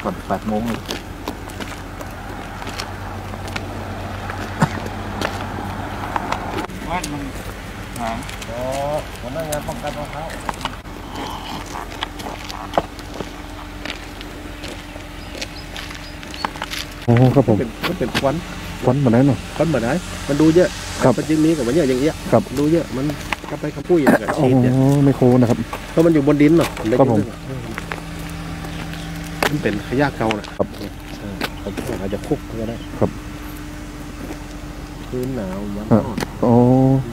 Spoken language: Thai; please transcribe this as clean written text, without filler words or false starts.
ก่อน8 โมงเลยวัดมันหางอ๋อหัวหน้างานป้องกันมะพร้าวโอ้ครับผมก็เป็นควันเหมือนนั้นเนาะควันเหมือนไหนมันดูเยอะครับมันจึงมีกับมันเยอะอย่างเงี้ยครับดูเยอะมันกลับไปคำพูดอย่างเงี้ยโอ้ไมโครนะครับเพราะมันอยู่บนดินเนาะครับผมมันเป็นขยะเก่านะครับผมอาจจะคุกก็ได้ครับพื้นหนาวมันโอ้